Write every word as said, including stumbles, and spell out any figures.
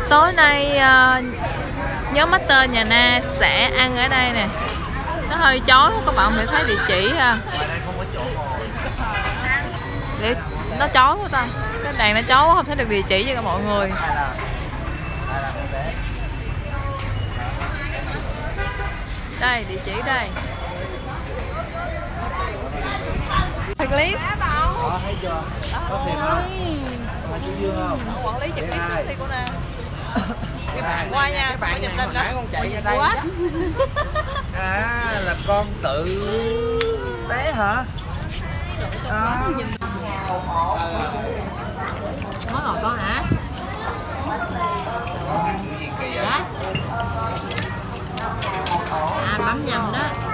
Tối nay uh, nhóm Master nhà Na sẽ ăn ở đây nè. Nó hơi chói, các bạn phải thấy địa chỉ ha. Để nó chói quá ta. Cái đèn nó chói quá, không thấy được địa chỉ cho mọi người. Đây, địa chỉ đây. Thật clip. Đó, thấy chưa? Có thiệt không? Có chú Dương không? Quản lý chụp cái selfie của Na. Cái bạn qua nha, cái bạn chụp này lên nãy con chạy ra đây. À, là con tự té hả? Đó. Mới ngồi con hả? Dạ. À, bấm nhầm đó.